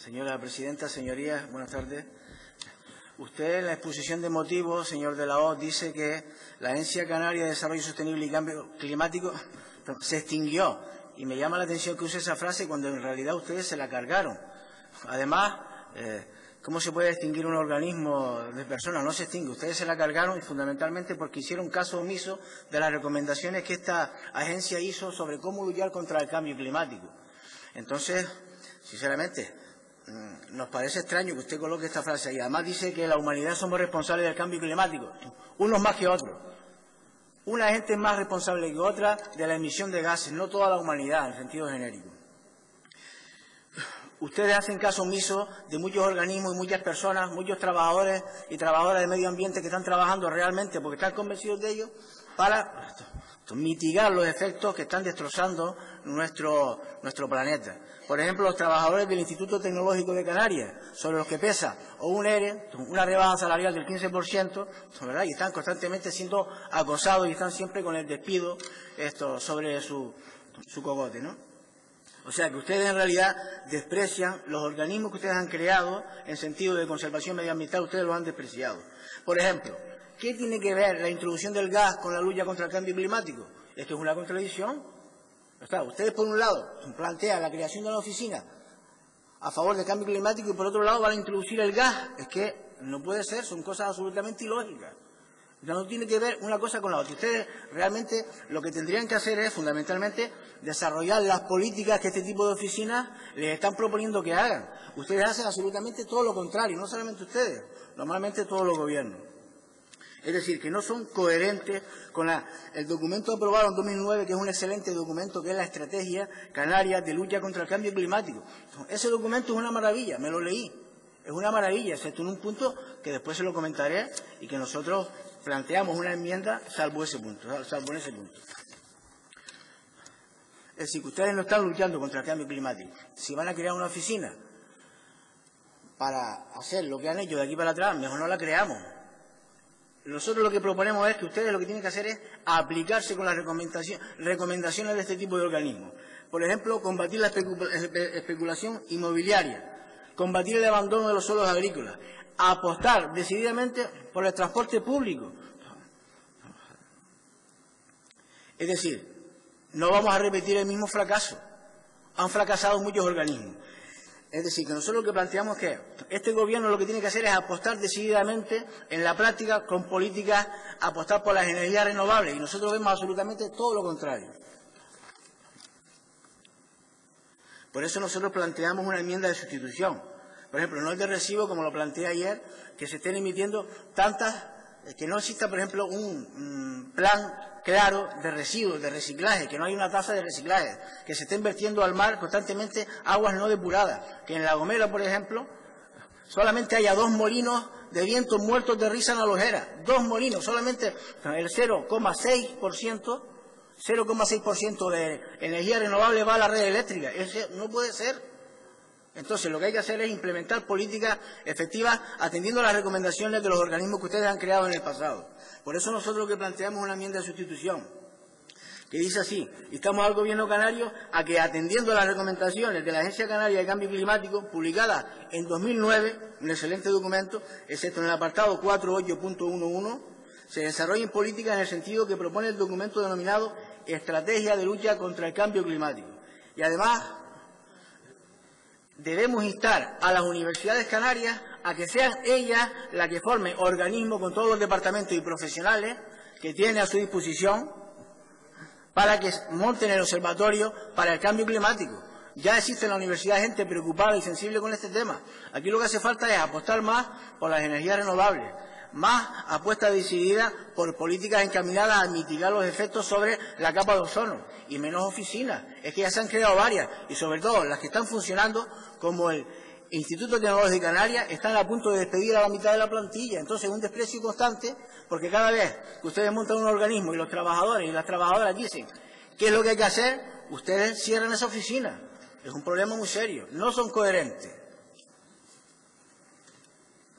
Señora presidenta, señorías, buenas tardes. Usted en la exposición de motivos, señor de la Hoz, dice que la Agencia Canaria de Desarrollo Sostenible y Cambio Climático se extinguió. Y me llama la atención que use esa frase cuando en realidad ustedes se la cargaron. Además, ¿cómo se puede extinguir un organismo de personas? No se extingue. Ustedes se la cargaron y fundamentalmente porque hicieron caso omiso de las recomendaciones que esta agencia hizo sobre cómo luchar contra el cambio climático. Entonces, sinceramente, nos parece extraño que usted coloque esta frase ahí. Además dice que la humanidad somos responsables del cambio climático, unos más que otros. Una gente es más responsable que otra de la emisión de gases, no toda la humanidad en sentido genérico. Ustedes hacen caso omiso de muchos organismos y muchas personas, muchos trabajadores y trabajadoras de medio ambiente que están trabajando realmente porque están convencidos de ello para mitigar los efectos que están destrozando nuestro planeta. Por ejemplo, los trabajadores del Instituto Tecnológico de Canarias, sobre los que pesa o un ERE, una rebaja salarial del 15%, ¿verdad? Y están constantemente siendo acosados y están siempre con el despido sobre su cogote, ¿no? O sea que ustedes en realidad desprecian los organismos que ustedes han creado en sentido de conservación medioambiental, ustedes los han despreciado. Por ejemplo, ¿qué tiene que ver la introducción del gas con la lucha contra el cambio climático? Esto es una contradicción. Ustedes, por un lado, plantean la creación de una oficina a favor del cambio climático y, por otro lado, van a introducir el gas. Es que no puede ser, son cosas absolutamente ilógicas. No tiene que ver una cosa con la otra. Ustedes realmente lo que tendrían que hacer es, fundamentalmente, desarrollar las políticas que este tipo de oficinas les están proponiendo que hagan. Ustedes hacen absolutamente todo lo contrario, no solamente ustedes, normalmente todos los gobiernos. Es decir, que no son coherentes con el documento aprobado en 2009, que es un excelente documento, que es la Estrategia Canaria de Lucha contra el Cambio Climático. Ese documento es una maravilla, me lo leí. Es una maravilla, excepto en un punto que después se lo comentaré y que nosotros planteamos una enmienda salvo en ese punto. Es decir, que ustedes no están luchando contra el cambio climático. Si van a crear una oficina para hacer lo que han hecho de aquí para atrás, mejor no la creamos. Nosotros lo que proponemos es que ustedes lo que tienen que hacer es aplicarse con las recomendaciones de este tipo de organismos. Por ejemplo, combatir la especulación inmobiliaria, combatir el abandono de los suelos agrícolas, apostar decididamente por el transporte público. Es decir, no vamos a repetir el mismo fracaso. Han fracasado muchos organismos. Es decir, que nosotros lo que planteamos es que este gobierno lo que tiene que hacer es apostar decididamente en la práctica con políticas, apostar por las energías renovables. Y nosotros vemos absolutamente todo lo contrario. Por eso nosotros planteamos una enmienda de sustitución. Por ejemplo, no es de recibo, como lo planteé ayer, que se estén emitiendo que no exista, por ejemplo, un plan claro de residuos, de reciclaje, que no hay una tasa de reciclaje, que se estén vertiendo al mar constantemente aguas no depuradas, que en La Gomera, por ejemplo, solamente haya 2 molinos de viento muertos de risa analogera, 2 molinos, solamente el 0,6% de energía renovable va a la red eléctrica. Eso no puede ser. Entonces, lo que hay que hacer es implementar políticas efectivas atendiendo a las recomendaciones de los organismos que ustedes han creado en el pasado. Por eso nosotros lo que planteamos una enmienda de sustitución, que dice así: instamos al Gobierno canario a que, atendiendo a las recomendaciones de la Agencia Canaria de Cambio Climático, publicada en 2009, un excelente documento, excepto en el apartado 4.8.11, se desarrollen políticas en el sentido que propone el documento denominado Estrategia de Lucha contra el Cambio Climático. Y además, debemos instar a las universidades canarias a que sean ellas las que formen organismos con todos los departamentos y profesionales que tienen a su disposición para que monten el observatorio para el cambio climático. Ya existe en la universidad gente preocupada y sensible con este tema. Aquí lo que hace falta es apostar más por las energías renovables, más apuesta decidida por políticas encaminadas a mitigar los efectos sobre la capa de ozono y menos oficinas. Es que ya se han creado varias y sobre todo las que están funcionando, como el Instituto Tecnológico de Canarias, están a punto de despedir a la mitad de la plantilla. Entonces, un desprecio constante, porque cada vez que ustedes montan un organismo y los trabajadores y las trabajadoras dicen qué es lo que hay que hacer, ustedes cierran esa oficina. Es un problema muy serio. No son coherentes.